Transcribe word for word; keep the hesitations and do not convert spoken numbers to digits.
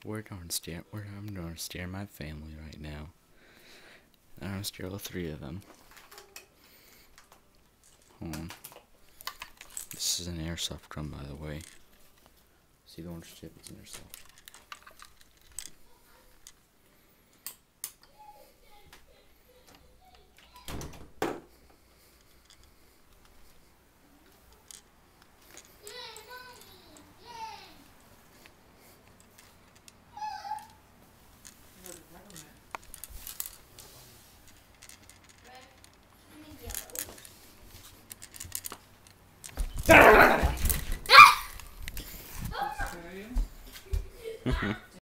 we're going to stare. We're, I'm going to stare my family right now. I'm going to stare all three of them. Hold on. This is an airsoft gun, by the way. See the orange tip? It's an airsoft.